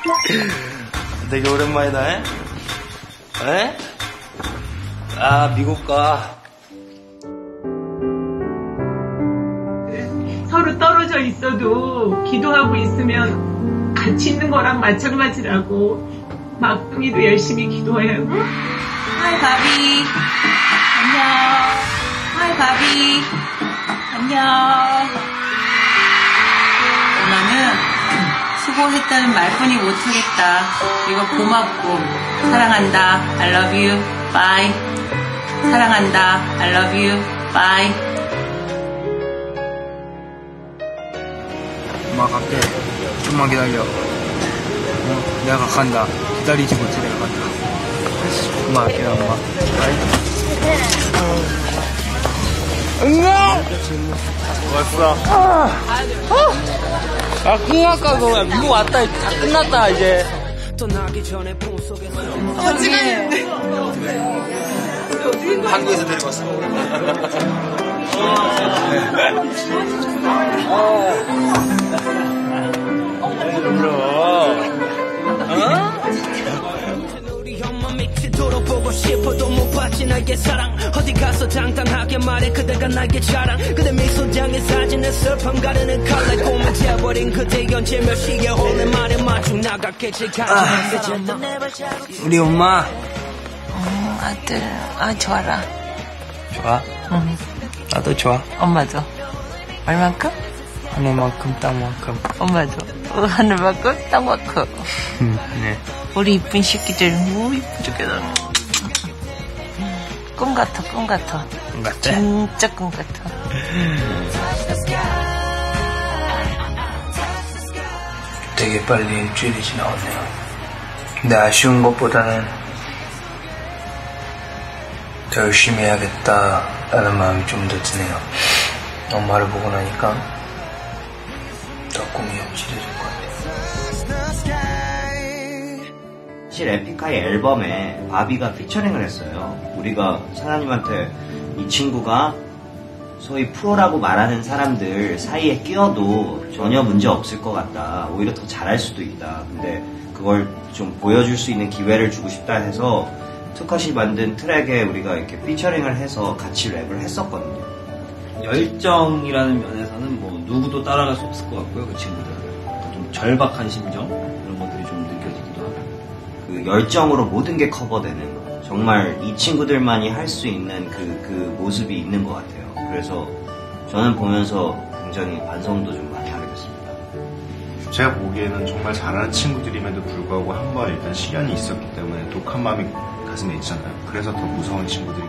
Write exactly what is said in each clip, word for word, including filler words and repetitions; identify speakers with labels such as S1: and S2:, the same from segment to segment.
S1: 되게 오랜만이다, 에? 에? 아, 미국 가.
S2: 서로 떨어져 있어도 기도하고 있으면 같이 있는 거랑 마찬가지라고. 막둥이도 열심히 기도해요.
S3: 하이 바비. 안녕. 하이 바비. 안녕. 엄마는 수고했다는 말뿐이 못하겠다. 그리고 고맙고 사랑한다. I love you. Bye. 사랑한다. I love you. Bye.
S4: 엄마 갈게. 좀만 기다려. 어, 내가 간다. 기다리지 못해 내가 간다. 엄마 갈게 엄마.
S1: 안녕! 왔어. 아, 아 끝났다, 너. 미국 왔다. 다 끝났다, 이제.
S3: 어떻게
S1: 한국에서 데리고 왔어.
S5: 보고 싶어도 못 받지 나의 사랑 어디 가서 당당하게 말해 그대가 나의 자랑 그대 미소장의 사진에 슬픔 가르는 칼날 꿈을 재버린 그대 연재 몇 시에 오랜만에 마중 나갔겠지
S4: 아, 우리 엄마.
S3: 음, 아들 아 좋아라.
S4: 좋아?
S3: 응.
S4: 나도 좋아.
S3: 엄마도. 얼만큼?
S4: 하늘만큼 땅만큼.
S3: 엄마도. 하늘만큼 땅만큼.
S4: 네.
S3: 우리 이쁜 새끼들 너무 이쁘 죽겠다. 꿈 같아, 꿈 같아.
S4: 꿈 같아?
S3: 진짜 꿈 같아.
S4: 되게 빨리 일주일이 지나왔네요. 근데 아쉬운 것보다는 더 열심히 해야겠다라는 마음이 좀 더 드네요. 엄마를 보고 나니까 더 꿈이 확실해질 것 같아요.
S6: 사실 에픽하이 앨범에 바비가 피처링을 했어요. 우리가 사장님한테 이 친구가 소위 프로라고 말하는 사람들 사이에 끼어도 전혀 문제 없을 것 같다. 오히려 더 잘할 수도 있다. 근데 그걸 좀 보여줄 수 있는 기회를 주고 싶다 해서 투컷이 만든 트랙에 우리가 이렇게 피처링을 해서 같이 랩을 했었거든요.
S1: 열정이라는 면에서는 뭐 누구도 따라갈 수 없을 것 같고요, 그 친구들은. 좀 절박한 심정 이런 것들이 좀 느껴지기도 하고.
S6: 그 열정으로 모든 게 커버되는 거. 정말 이 친구들만이 할 수 있는 그, 그 모습이 있는 것 같아요. 그래서 저는 보면서 굉장히 반성도 좀 많이 하게 됐습니다.
S7: 제가 보기에는 정말 잘하는 친구들임에도 불구하고 한 번 일단 시련이 있었기 때문에 독한 마음이 가슴에 있잖아요. 그래서 더 무서운 친구들이.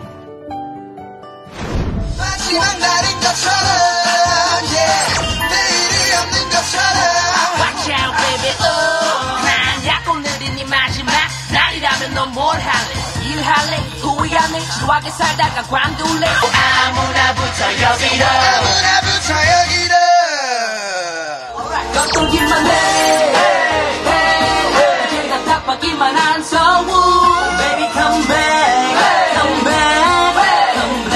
S8: 마지막 날인 것처럼 yeah. 내일이 없는 것처럼 Watch out baby oh. 난 약속 느린 이 마지막 날이라면 넌 뭘 할래 일할래 후회할래 지루하게 살다가 관둘래 아무나 붙여 여기로 아무나 붙여 여기로 걷돌기만 해 제가 답하기만 한 성우 Baby come back come back come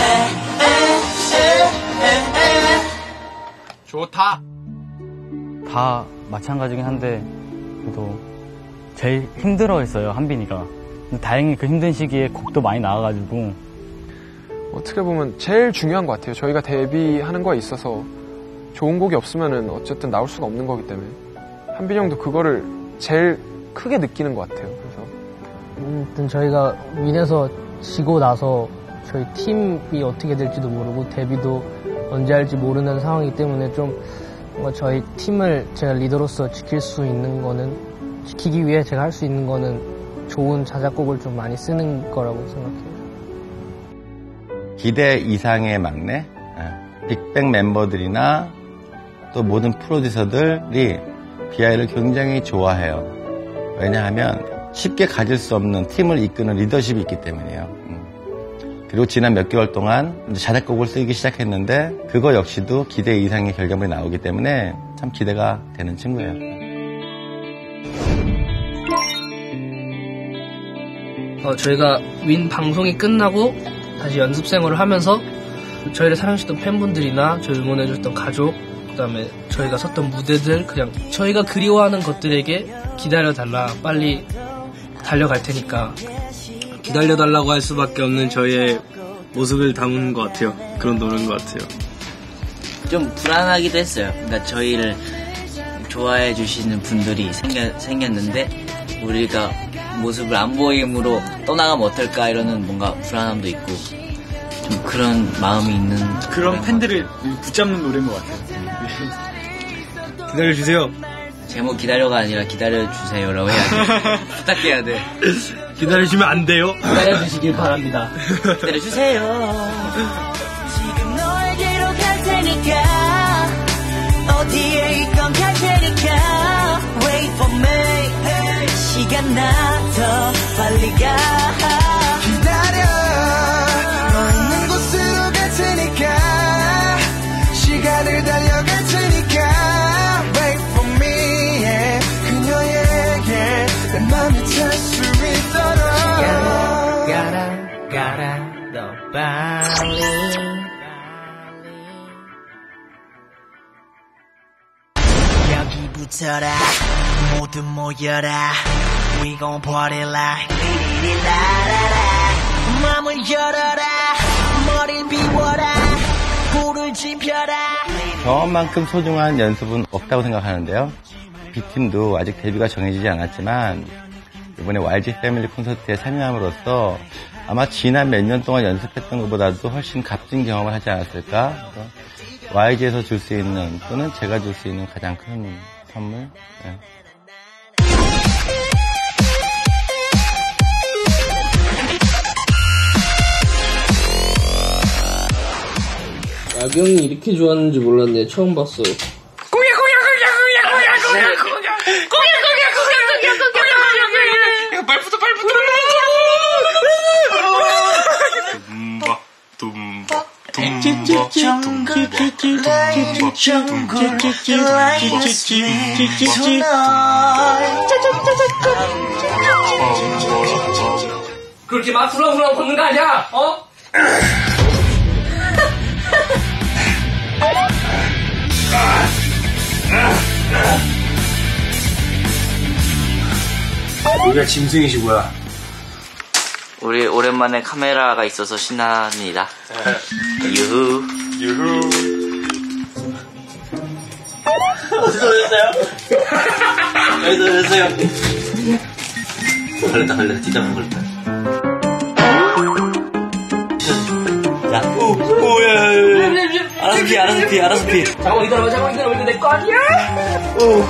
S8: back
S1: 좋다.
S9: 다 마찬가지긴 한데 그래도 제일 힘들어했어요, 한빈이가. 근데 다행히 그 힘든 시기에 곡도 많이 나와가지고
S10: 어떻게 보면 제일 중요한 것 같아요. 저희가 데뷔하는 거에 있어서 좋은 곡이 없으면은 어쨌든 나올 수가 없는 거기 때문에 한빈이 형도 그거를 제일 크게 느끼는 것 같아요. 그래서
S11: 아무튼 저희가 윈에서 지고 나서 저희 팀이 어떻게 될지도 모르고 데뷔도 언제 할지 모르는 상황이기 때문에 좀 뭔가 저희 팀을 제가 리더로서 지킬 수 있는 거는 지키기 위해 제가 할 수 있는 거는 좋은 자작곡을 좀 많이 쓰는 거라고 생각해요.
S12: 기대 이상의 막내, 빅뱅 멤버들이나 또 모든 프로듀서들이 비아이를 굉장히 좋아해요. 왜냐하면 쉽게 가질 수 없는 팀을 이끄는 리더십이 있기 때문이에요. 그리고 지난 몇 개월 동안 자작곡을 쓰기 시작했는데 그거 역시도 기대 이상의 결과물이 나오기 때문에 참 기대가 되는 친구예요.
S11: 어, 저희가 윈 방송이 끝나고 다시 연습 생활을 하면서 저희를 사랑해주셨던 팬분들이나 저희 응원해주셨던 가족, 그다음에 저희가 섰던 무대들 그냥 저희가 그리워하는 것들에게 기다려달라, 빨리 달려갈 테니까
S4: 기다려달라고 할 수밖에 없는 저희의 모습을 담은 것 같아요. 그런 노래인 것 같아요.
S13: 좀 불안하기도 했어요. 그러니까 저희를 좋아해 주시는 분들이 생겨, 생겼는데 우리가 모습을 안 보임으로 떠나가면 어떨까 이러는 뭔가 불안함도 있고 좀 그런 마음이 있는
S4: 그런 팬들을 붙잡는 노래인 것 같아요. 기다려주세요.
S13: 제목 기다려가 아니라 기다려주세요라고 해야 돼. 부탁해야 돼.
S4: 기다려주면 안 돼요.
S13: 기다려주시길 바랍니다. 기다려주세요.
S5: 지금 너에게로 갈 테니까 어디에 있건 갈 테니까 Wait for me 시간 나 더 빨리 가
S8: 기다려 너 있는 곳으로 갈 테니까 시간을 달려갈 테니까 Wait for me yeah. 그녀에게 내 맘이 찰 수 있도록
S5: 가라 가라 더 빨리 여기 붙어라 모두 모여라 We gon' party like 리리리라라라 맘을 열어라 머리를 비워라 불을 지펴라
S12: 경험만큼 소중한 연습은 없다고 생각하는데요. B팀도 아직 데뷔가 정해지지 않았지만 이번에 와이지 패밀리 콘서트에 참여함으로써 아마 지난 몇 년 동안 연습했던 것보다도 훨씬 값진 경험을 하지 않았을까. 와이지에서 줄 수 있는 또는 제가 줄 수 있는 가장 큰 선물. 네.
S11: 야경이 이렇게 좋아하는지 몰랐네. 처음 봤어.
S5: 고야 고야 고야 고야 고야 고야 고야 고야 고야 고야 고야 고야 고야 발부터 발부터
S7: 둠바 둠바
S11: 그렇게 막 후렁후렁 걷는 거 아니야? 어?
S4: 우리가 짐승이시구야.
S13: 우리 오랜만에 카메라가 있어서 신납니다. 유후.
S7: 유후.
S13: 어디서 오셨어요? 어디서 오셨어요? 걸렸다 걸렸다 진짜 걸렸다. 자, 오, 오야. 알아서 피, 알아서 피, 알아서 피.
S11: 잠깐만 기다려봐, 잠깐만 기다려봐. 이거 내 거 아니야?
S13: 오.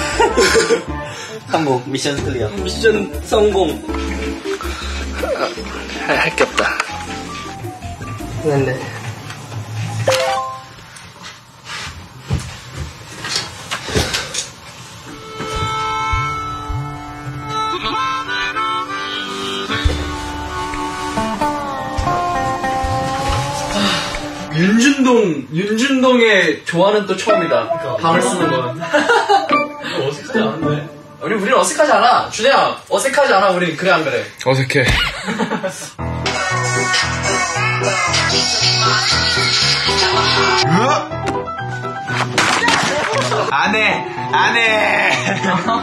S13: 성공, 미션 클리어.
S11: 미션 성공.
S13: 할 게 없다.
S11: 네네.
S4: 윤준동, 윤준동의 좋아는 또 처음이다. 방을 쓰는 건.
S11: 이거 어색하지 않은데?
S4: 우리, 우리는 어색하지 않아. 준혜야, 어색하지 않아. 우리 그래, 안 그래? 어색해. 안 해! 안 해!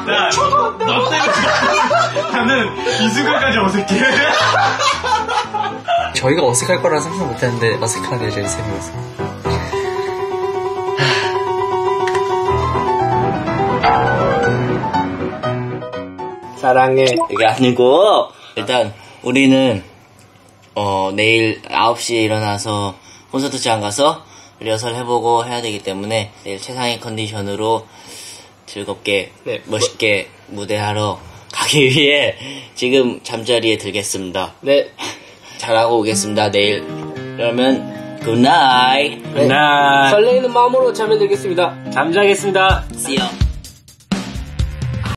S4: 나는 이 순간까지 어색해.
S14: 저희가 어색할 거라는 상상 못했는데 어색하게 제일 셈이었어.
S13: 사랑해. 이게 아니고 일단 우리는 어 내일 아홉 시에 일어나서 콘서트장 가서 리허설 해보고 해야 되기 때문에 내일 최상의 컨디션으로 즐겁게 네. 멋있게 무대하러 가기 위해 지금 잠자리에 들겠습니다.
S11: 네.
S13: 잘하고 오겠습니다. 내일. 그러면 굿나잇.
S11: 네. 설레이는 마음으로 잠에 들겠습니다. 잠자겠습니다.
S13: See you.